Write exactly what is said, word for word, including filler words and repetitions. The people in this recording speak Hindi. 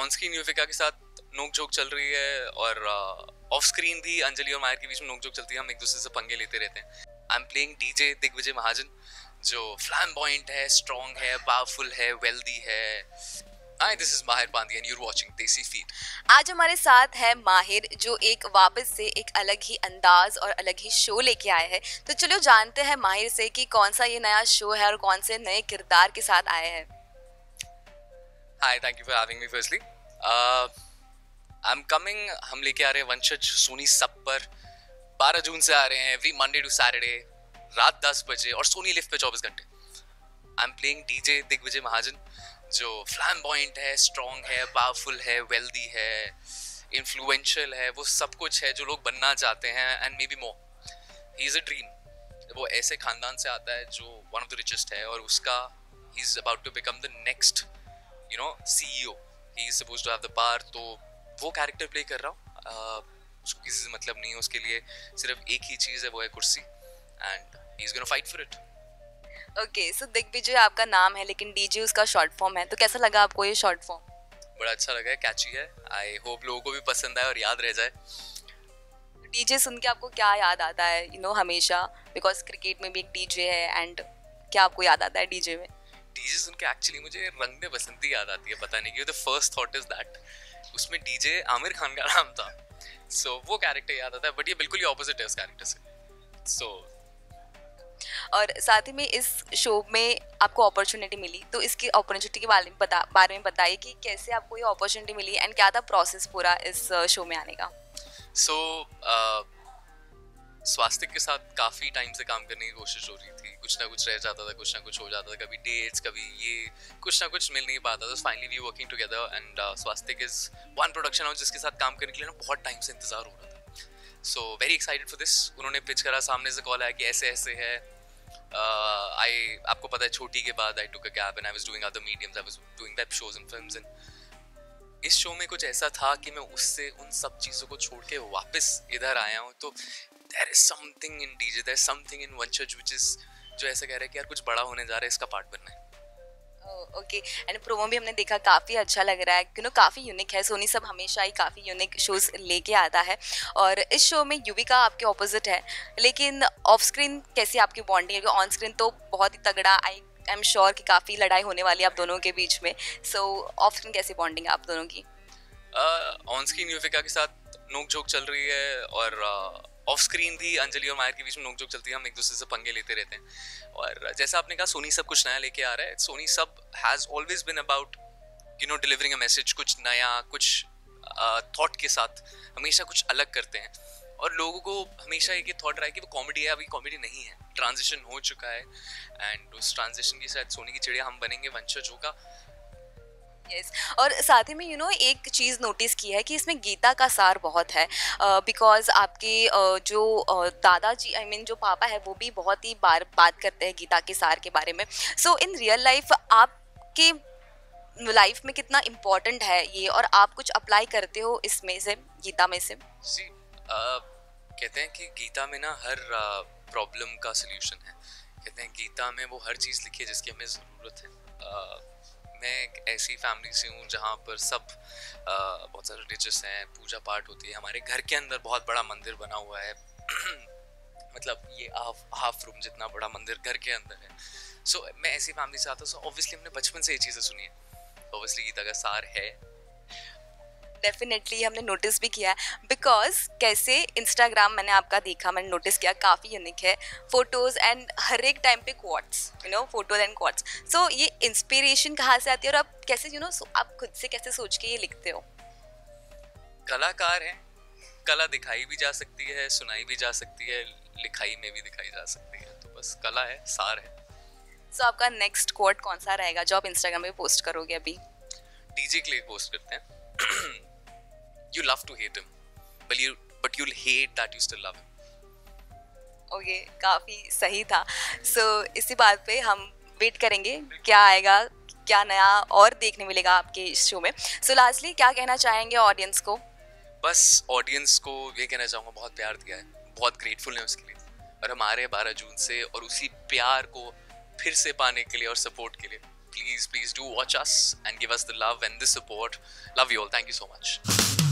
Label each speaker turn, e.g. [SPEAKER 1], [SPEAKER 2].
[SPEAKER 1] ऑन स्क्रीन युविका के साथ नोक-झोंक चल रही है और ऑफ स्क्रीन भी अंजलि और माहिर के बीच में नोक-झोंक चलती है। हम एक दूसरे से पंगे लेते रहते हैं। I am playing DJ Digvijay Mahajan, जो फ्लैम्बॉयंट है, स्ट्रॉन्ग है, पावरफुल है, वेल्दी है। हाय, this is Mahir Pandya and you are watching Desi feed.
[SPEAKER 2] आज हमारे साथ है माहिर, जो एक वापस से एक अलग ही अंदाज और अलग ही शो लेके आए हैं। तो चलो जानते हैं माहिर से कि कौन सा ये नया शो है और कौन से नए किरदार के साथ आए हैं।
[SPEAKER 1] Hi, thank you for having me firstly. I am coming, हम लेके आ रहे हैं वंशज सोनी सब पर। बारह जून से आ रहे हैं, एवरी मंडे टू सैटरडे रात दस बजे और सोनी लिव पे चौबीस घंटे। I am playing DJ Digvijay Mahajan, जो फ्लैम्बॉयंट है, स्ट्रॉन्ग है, पावरफुल है, वेल्दी है, इन्फ्लुएंशियल है, वो सब कुछ है जो लोग बनना चाहते हैं and may be more. He is a dream. वो ऐसे खानदान से आता है जो वन ऑफ द रिचेस्ट है और उसका he is about to become the next you know CEO. He is supposed to have the power. तो वो कैरेक्टर प्ले कर रहा हूँ। uh, उसको किसी से मतलब नहीं है, उसके लिए सिर्फ एक ही चीज़ है, वो है कुर्सी, and he is gonna fight for it.
[SPEAKER 2] Okay, so Digvijay आपका नाम है लेकिन डीजे उसका शॉर्ट फॉर्म है, तो कैसा लगा आपको ये शॉर्ट फॉर्म?
[SPEAKER 1] बड़ा अच्छा लगा है, कैची है। आई होप लोगों को भी पसंद आए और याद रह जाए।
[SPEAKER 2] डीजे सुन के आपको क्या याद आता है, यू नो हमेशा, बिकॉज क्रिकेट में भी एक डीजे है, एंड क्या आपको याद आता है डीजे में?
[SPEAKER 1] डीजे सुन के एक्चुअली मुझे रंग दे बसंती याद आती है, पता नहीं क्यों। The first thought is that उसमें डीजे आमिर खान का नाम था, सो so, वो कैरेक्टर याद आता है। बट ये बिल्कुल ही ऑपोजिट है उस कैरेक्टर से। सो so,
[SPEAKER 2] और साथ ही में इस शो में आपको अपॉर्चुनिटी मिली, तो इसकी अपॉर्चुनिटी के बारे में बता बारे में बताइए कि कैसे आपको ये अपॉर्चुनिटी मिली एंड क्या था प्रोसेस पूरा इस शो में आने का।
[SPEAKER 1] सो so, uh, स्वास्थ्य के साथ काफ़ी टाइम से काम करने की कोशिश हो रही थी। कुछ ना कुछ रह जाता था, कुछ ना कुछ हो जाता था, कभी डेट्स, कभी ये, कुछ ना कुछ मिल नहीं पाता था। Finally we working together and Swastik is one production house जिसके साथ काम करने के लिए ना बहुत टाइम से इंतजार हो रहा था। So very excited for this. उन्होंने पिच करा, सामने से कॉल आया कि ऐसे ऐसे है। आई uh, आपको पता है छोटी के बाद I took a gap and I was doing other mediums, I was doing web shows and films. And इस शो में कुछ ऐसा था कि मैं उससे उन सब चीज़ों को छोड़ के वापस इधर आया हूँ। तो there is something in D J, there is something in Vanchaj which is जो ऐसा कह रहा है कि यार कुछ बड़ा होने जा रहा है, इसका पार्ट बनना है।
[SPEAKER 2] ओके, एंड प्रोमो भी हमने देखा, काफ़ी अच्छा लग रहा है, क्यों काफ़ी यूनिक है। सोनी सब हमेशा ही काफ़ी यूनिक शोज लेके आता है और इस शो में युविका आपके ऑपोजिट है, लेकिन ऑफ स्क्रीन कैसी आपकी बॉन्डिंग है? ऑन स्क्रीन तो बहुत ही तगड़ा, आई आई एम श्योर कि काफ़ी लड़ाई होने वाली है आप दोनों के बीच में। सो ऑफ स्क्रीन कैसी बॉन्डिंग है आप दोनों की?
[SPEAKER 1] ऑन स्क्रीन युविका के साथ नोक-झोंक चल रही है और ऑफ uh, स्क्रीन भी अंजलि और माहिर के बीच में नोक-झोंक चलती है। हम एक दूसरे से पंगे लेते रहते हैं। और जैसा आपने कहा, सोनी सब कुछ नया लेके आ रहा है। Sony SAB has always been about you know delivering a message, कुछ नया, कुछ थॉट uh, के साथ हमेशा कुछ अलग करते हैं। और लोगों को हमेशा एक ही थॉट रहा है कि वो कॉमेडी है, अभी कॉमेडी नहीं है, ट्रांजिशन हो चुका है। एंड उस ट्रांजिशन की शायद सोनी की चिड़िया हम बनेंगे, वंशज होगा।
[SPEAKER 2] Yes yes. और साथ ही में यू नो एक चीज़ नोटिस की है कि इसमें गीता का सार बहुत है, बिकॉज uh, आपके uh, जो uh, दादाजी, आई मीन जो पापा है, वो भी बहुत ही बार बात करते हैं गीता के सार के बारे में। सो इन रियल लाइफ आपके लाइफ में कितना इम्पोर्टेंट है ये, और आप कुछ अप्लाई करते हो इसमें से, गीता में से?
[SPEAKER 1] जी, uh, कहते हैं कि गीता में ना हर प्रॉब्लम uh, का सल्यूशन है। कहते हैं गीता में वो हर चीज़ लिखी है जिसकी हमें ज़रूरत है। uh, मैं एक ऐसी फैमिली से हूँ जहाँ पर सब आ, बहुत सारे रिलीजियस हैं, पूजा पाठ होती है। हमारे घर के अंदर बहुत बड़ा मंदिर बना हुआ है मतलब ये हाफ हाफ रूम जितना बड़ा मंदिर घर के अंदर है। सो so, मैं ऐसी फैमिली से आता हूँ। सो ऑब्वियसली हमने बचपन से ये चीज़ें सुनी है, ऑब्वियसली गीता का सार है।
[SPEAKER 2] डेफिनेटली हमने नोटिस भी किया है, बिकॉज कैसे इंस्टाग्राम मैंने आपका देखा, मैंने नोटिस किया काफ़ी यूनिक है फोटोज़ एंड हर एक टाइम पे quotes, you know photos and quotes. So ये इंस्पिरेशन कहाँ से आती है और आप कैसे यू you नो know, आप खुद से कैसे सोच के ये लिखते हो?
[SPEAKER 1] कलाकार हैं, कला दिखाई भी जा सकती है, सुनाई भी जा सकती है, लिखाई में भी दिखाई जा सकती है। तो बस कला है, सार है।
[SPEAKER 2] सो so, आपका नेक्स्ट कोट कौन सा रहेगा जो आप इंस्टाग्राम पे पोस्ट करोगे अभी?
[SPEAKER 1] डीजे के लिए पोस्ट करते हैं। You love to hate him, but you but you'll hate that you still love him.
[SPEAKER 2] Okay, काफ़ी सही था। सो so, इसी बात पे हम वेट करेंगे क्या आएगा, क्या नया और देखने मिलेगा आपके इस शो में। सो so, लास्टली क्या कहना चाहेंगे ऑडियंस को?
[SPEAKER 1] बस ऑडियंस को ये कहना चाहूँगा, बहुत प्यार दिया है, बहुत ग्रेटफुल है उसके लिए, और हम आ रहे हैं बारह जून से, और उसी प्यार को फिर से पाने के लिए और सपोर्ट के लिए please, please do watch us and give us the love and the support. Love you all. Thank you so much.